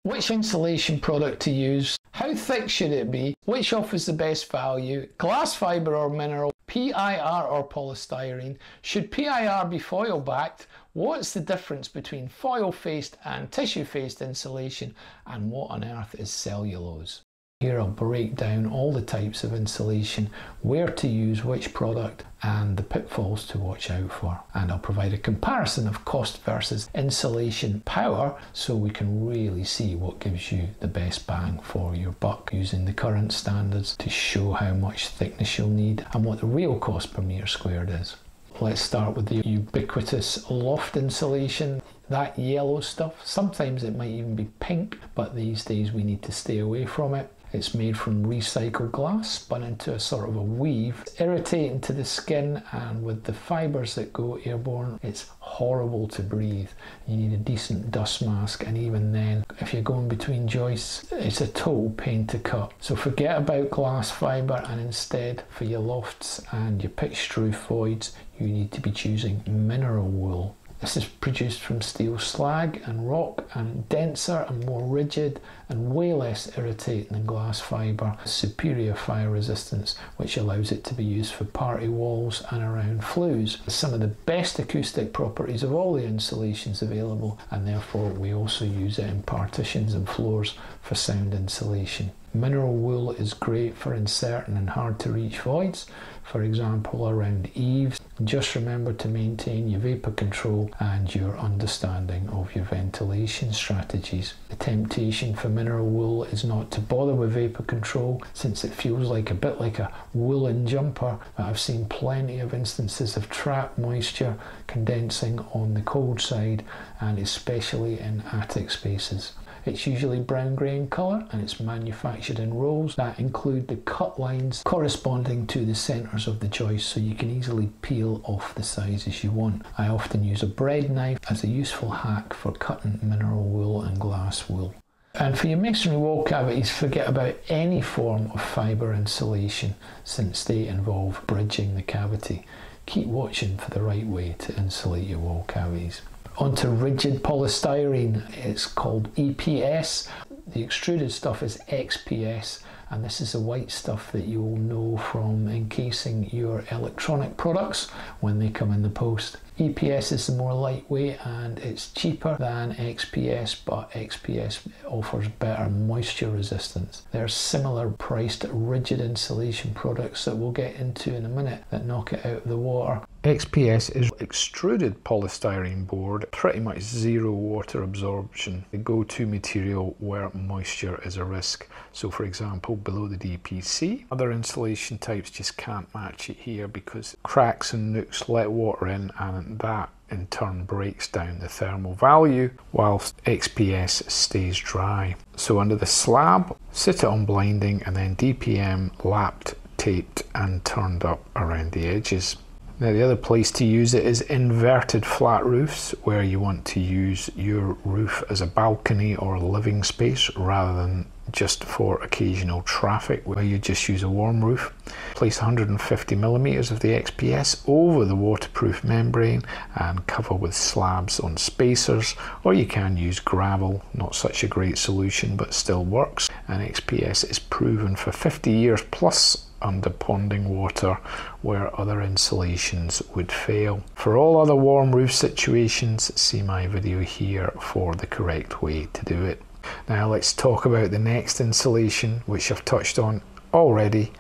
Which insulation product to use? How thick should it be? Which offers the best value? Glass fibre or mineral? PIR or polystyrene? Should PIR be foil backed? What's the difference between foil faced and tissue faced insulation? And what on earth is cellulose? Here I'll break down all the types of insulation, where to use which product and the pitfalls to watch out for. And I'll provide a comparison of cost versus insulation power so we can really see what gives you the best bang for your buck using the current standards to show how much thickness you'll need and what the real cost per metre squared is. Let's start with the ubiquitous loft insulation. That yellow stuff, sometimes it might even be pink, but these days we need to stay away from it. It's made from recycled glass, spun into a sort of a weave. It's irritating to the skin, and with the fibres that go airborne, it's horrible to breathe. You need a decent dust mask, and even then, if you're going between joists, it's a total pain to cut. So forget about glass fibre, and instead, for your lofts and your pitched roof voids, you need to be choosing mineral wool. This is produced from steel slag and rock, and denser and more rigid and way less irritating than glass fibre. Superior fire resistance, which allows it to be used for party walls and around flues. Some of the best acoustic properties of all the insulations available, and therefore we also use it in partitions and floors for sound insulation. Mineral wool is great for uncertain and hard to reach voids, for example around eaves. Just remember to maintain your vapour control and your understanding of your ventilation strategies. The temptation for mineral wool is not to bother with vapour control, since it feels like a bit like a woolen jumper, but I've seen plenty of instances of trapped moisture condensing on the cold side, and especially in attic spaces. It's usually brown grey in colour, and it's manufactured in rolls that include the cut lines corresponding to the centres of the joist, so you can easily peel off the sizes you want. I often use a bread knife as a useful hack for cutting mineral wool and glass wool. And for your masonry wall cavities, forget about any form of fibre insulation, since they involve bridging the cavity. Keep watching for the right way to insulate your wall cavities. Onto rigid polystyrene. It's called EPS. The extruded stuff is XPS, and this is the white stuff that you'll know from encasing your electronic products when they come in the post. EPS is the more lightweight and it's cheaper than XPS, but XPS offers better moisture resistance. There are similar priced rigid insulation products that we'll get into in a minute that knock it out of the water. XPS is extruded polystyrene board, pretty much zero water absorption, the go-to material where moisture is a risk. So for example, below the DPC, other insulation types just can't match it here because cracks and nooks let water in, and that in turn breaks down the thermal value whilst XPS stays dry. So under the slab, sit it on blinding and then DPM lapped, taped and turned up around the edges. Now the other place to use it is inverted flat roofs, where you want to use your roof as a balcony or a living space rather than just for occasional traffic, where you just use a warm roof. Place 150mm of the XPS over the waterproof membrane and cover with slabs on spacers, or you can use gravel, not such a great solution but still works. And XPS is proven for 50 years plus under ponding water where other insulations would fail. For all other warm roof situations, see my video here for the correct way to do it. Now let's talk about the next insulation, which I've touched on already.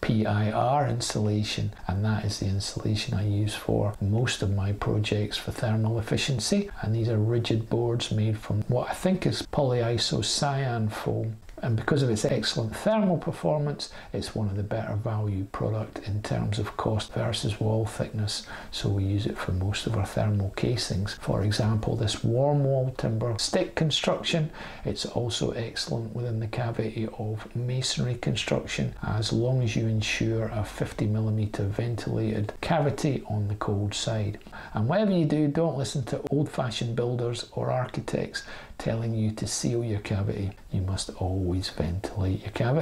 PIR insulation, and that is the insulation I use for most of my projects for thermal efficiency, and these are rigid boards made from what I think is polyisocyan foam. And because of its excellent thermal performance, it's one of the better value product in terms of cost versus wall thickness, so we use it for most of our thermal casings. For example, this warm wall timber stick construction, it's also excellent within the cavity of masonry construction, as long as you ensure a 50mm ventilated cavity on the cold side. And whatever you do, don't listen to old-fashioned builders or architects telling you to seal your cavity. You must always ventilate your cavity.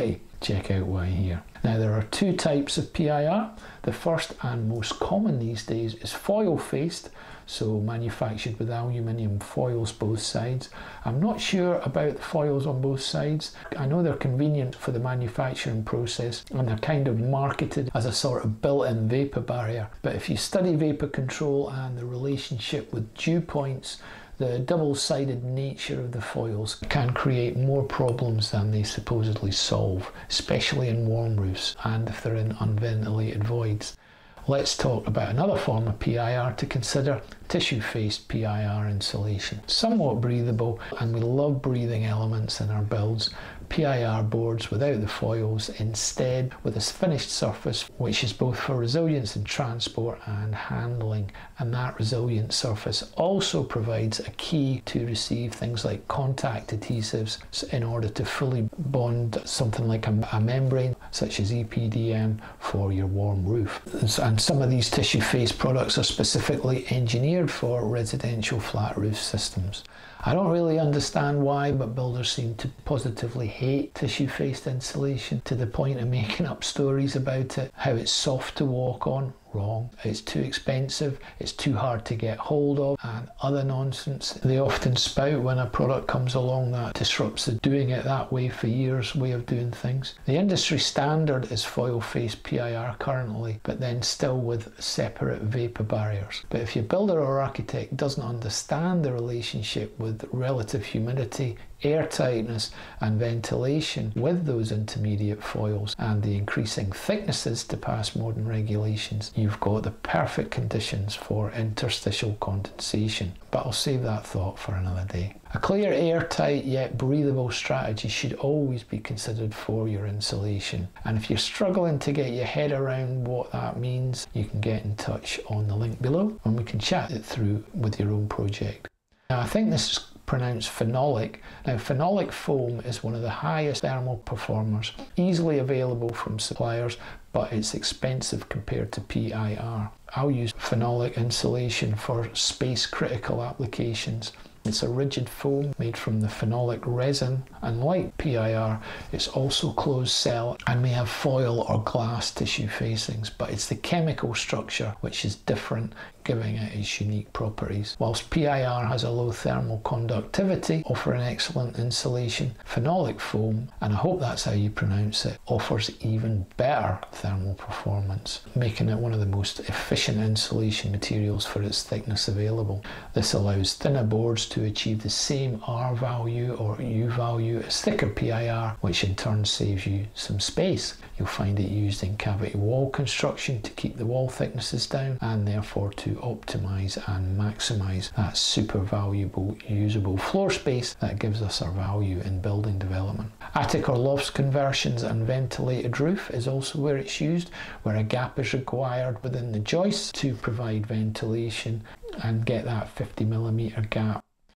Check out why here. Now there are two types of PIR. The first and most common these days is foil-faced, so manufactured with aluminium foils both sides. I'm not sure about the foils on both sides. I know they're convenient for the manufacturing process and they're kind of marketed as a sort of built-in vapor barrier. But if you study vapor control and the relationship with dew points, the double-sided nature of the foils can create more problems than they supposedly solve, especially in warm roofs and if they're in unventilated voids. Let's talk about another form of PIR to consider, tissue-faced PIR insulation. Somewhat breathable, and we love breathing elements in our builds. PIR boards without the foils, instead with a finished surface which is both for resilience in transport and handling, and that resilient surface also provides a key to receive things like contact adhesives in order to fully bond something like a membrane such as EPDM for your warm roof. And some of these tissue-faced products are specifically engineered for residential flat roof systems. I don't really understand why, but builders seem to positively hate tissue-faced insulation to the point of making up stories about it, how it's soft to walk on. Wrong. It's too expensive, it's too hard to get hold of, and other nonsense they often spout when a product comes along that disrupts the doing it that way for years way of doing things. The industry standard is foil-faced PIR currently, but then still with separate vapor barriers. But if your builder or architect doesn't understand the relationship with relative humidity, air tightness and ventilation with those intermediate foils and the increasing thicknesses to pass modern regulations, you've got the perfect conditions for interstitial condensation. But I'll save that thought for another day. A clear, airtight yet breathable strategy should always be considered for your insulation, and if you're struggling to get your head around what that means, you can get in touch on the link below and we can chat it through with your own project. Now I think this is pronounced Phenolic. Now Phenolic foam is one of the highest thermal performers, easily available from suppliers, but it's expensive compared to PIR. I'll use Phenolic insulation for space critical applications. It's a rigid foam made from the phenolic resin, and like PIR, it's also closed cell and may have foil or glass tissue facings, but it's the chemical structure which is different, giving it its unique properties. Whilst PIR has a low thermal conductivity, offering excellent insulation, phenolic foam, and I hope that's how you pronounce it, offers even better thermal performance, making it one of the most efficient insulation materials for its thickness available. This allows thinner boards to achieve the same R value or U value as thicker PIR, which in turn saves you some space. You'll find it used in cavity wall construction to keep the wall thicknesses down and therefore to optimize and maximize that super valuable usable floor space that gives us our value in building development. Attic or lofts conversions and ventilated roof is also where it's used, where a gap is required within the joists to provide ventilation and get that 50mm gap.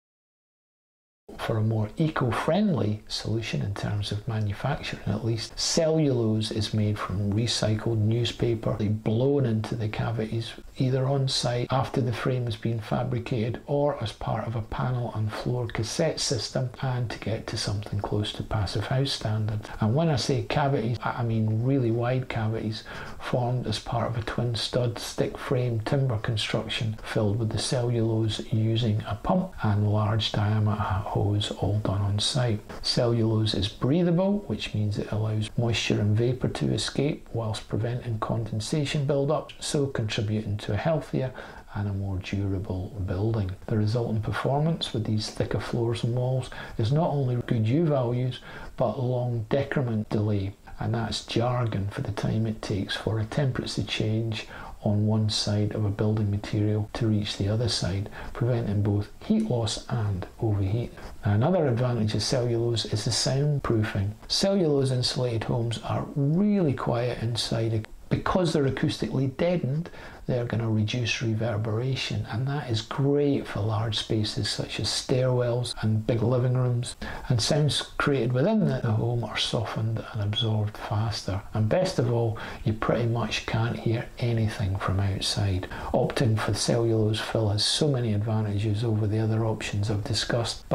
For a more eco-friendly solution in terms of manufacturing at least, cellulose is made from recycled newspaper, blown into the cavities either on site after the frame has been fabricated or as part of a panel and floor cassette system, and to get to something close to passive house standard. And when I say cavities, I mean really wide cavities formed as part of a twin stud stick frame timber construction filled with the cellulose using a pump and large diameter hose, all done on site. Cellulose is breathable, which means it allows moisture and vapour to escape whilst preventing condensation build-up, so contributing to a healthier and a more durable building. The resulting performance with these thicker floors and walls is not only good U values but long decrement delay, and that's jargon for the time it takes for a temperature change on one side of a building material to reach the other side, preventing both heat loss and overheating. Now, another advantage of cellulose is the soundproofing. Cellulose insulated homes are really quiet inside. Because they're acoustically deadened, they're going to reduce reverberation, and that is great for large spaces such as stairwells and big living rooms. And sounds created within the home are softened and absorbed faster. And best of all, you pretty much can't hear anything from outside. Opting for cellulose fill has so many advantages over the other options I've discussed, but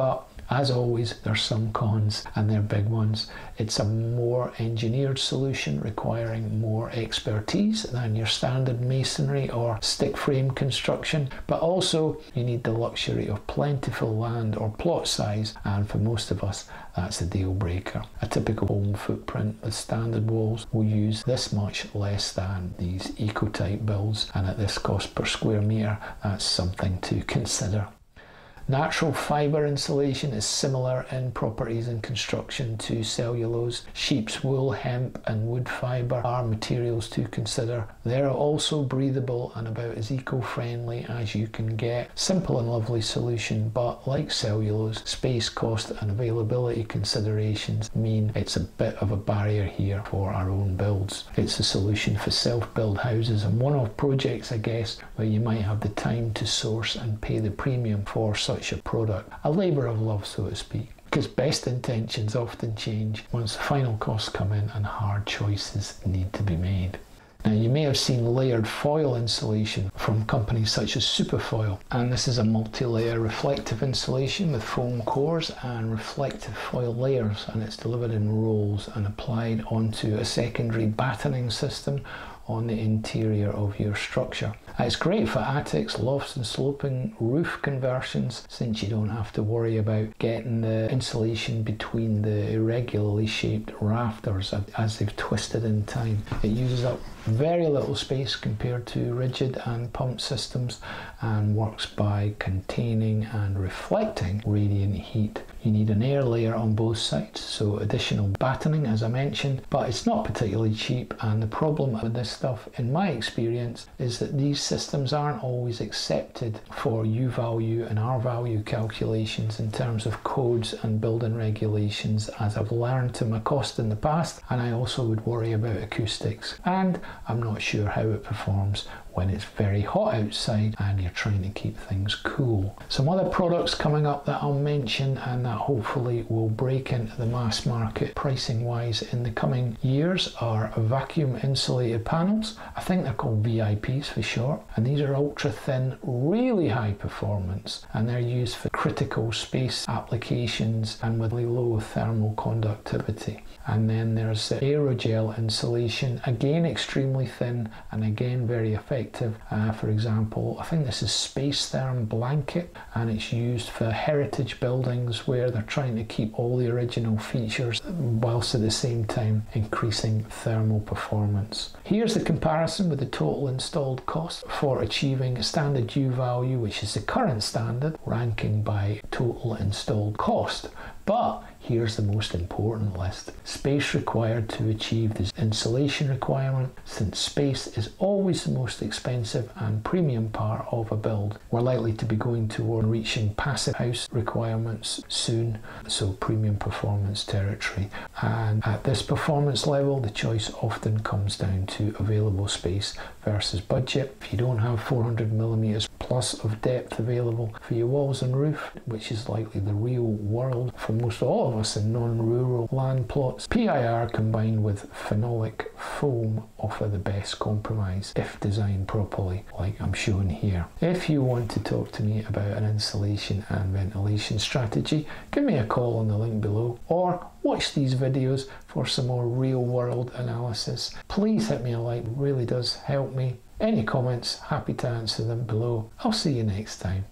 As always, there's some cons, and they're big ones. It's a more engineered solution requiring more expertise than your standard masonry or stick frame construction, but also you need the luxury of plentiful land or plot size, and for most of us that's a deal breaker. A typical home footprint with standard walls will use this much less than these eco-type builds, and at this cost per square metre, that's something to consider. Natural fibre insulation is similar in properties and construction to cellulose. Sheep's wool, hemp and wood fibre are materials to consider. They're also breathable and about as eco-friendly as you can get. Simple and lovely solution, but like cellulose, space, cost and availability considerations mean it's a bit of a barrier here for our own builds. It's a solution for self-build houses and one-off projects, I guess, where you might have the time to source and pay the premium for such a product. A labour of love, so to speak, because best intentions often change once the final costs come in and hard choices need to be made. Now, you may have seen layered foil insulation from companies such as Superfoil, and this is a multi-layer reflective insulation with foam cores and reflective foil layers, and it's delivered in rolls and applied onto a secondary battening system on the interior of your structure. It's great for attics, lofts and sloping roof conversions, since you don't have to worry about getting the insulation between the irregularly shaped rafters as they've twisted in time. It uses up very little space compared to rigid and pump systems and works by containing and reflecting radiant heat. You need an air layer on both sides, so additional battening as I mentioned, but it's not particularly cheap, and the problem with this stuff in my experience is that these systems aren't always accepted for U value and R value calculations in terms of codes and building regulations, as I've learned to my cost in the past, and I also would worry about acoustics, and I'm not sure how it performs when it's very hot outside and you're trying to keep things cool. Some other products coming up that I'll mention and that hopefully will break into the mass market pricing wise in the coming years are vacuum insulated panels. I think they're called VIPs for short, and these are ultra thin, really high performance, and they're used for critical space applications and with low thermal conductivity. And then there's the Aerogel Insulation, again extremely thin and again very effective. For example, I think this is Space Therm Blanket, and it's used for heritage buildings where they're trying to keep all the original features whilst at the same time increasing thermal performance. Here's the comparison with the total installed cost for achieving a standard U value, which is the current standard, ranking by total installed cost. But here's the most important list. Space required to achieve this insulation requirement, since space is always the most expensive and premium part of a build. We're likely to be going toward reaching passive house requirements soon, so premium performance territory. And at this performance level, the choice often comes down to available space versus budget. If you don't have 400mm plus of depth available for your walls and roof, which is likely the real world for most all of us in non-rural land plots, PIR combined with phenolic foam offer the best compromise if designed properly, like I'm showing here. If you want to talk to me about an insulation and ventilation strategy, give me a call on the link below, or watch these videos for some more real world analysis. Please hit me a like, it really does help me. Any comments, happy to answer them below. I'll see you next time.